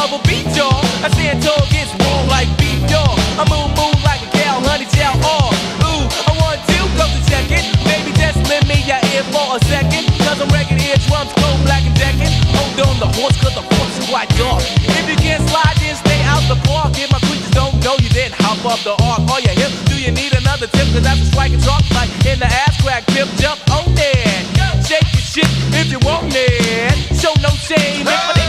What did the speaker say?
of a beat, y'all. I stand tall, gets warm like beef, y'all. I move like a cow, honey, chow, all. Ooh, I want to come to check it. Baby, just lend me your ear for a second. Cause I'm wrecking eardrums, cold, black, and decking. Hold on the horse, cause the horse is quite dark. If you can't slide, then stay out the park. If my creatures don't know you, then hop up the ark. Are you hip? Do you need another tip? Cause that's a striking talk like in the ass crack tip. Jump on it. Shake your shit if you want it. Show no shame.